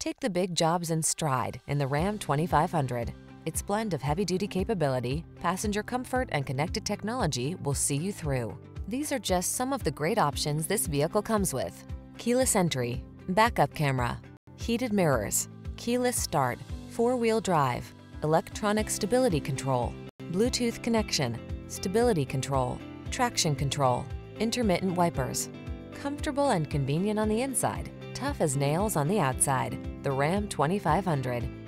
Take the big jobs in stride in the Ram 2500. Its blend of heavy-duty capability, passenger comfort, and connected technology will see you through. These are just some of the great options this vehicle comes with: keyless entry, backup camera, heated mirrors, keyless start, four-wheel drive, electronic stability control, Bluetooth connection, stability control, traction control, intermittent wipers. Comfortable and convenient on the inside, tough as nails on the outside. The Ram 2500.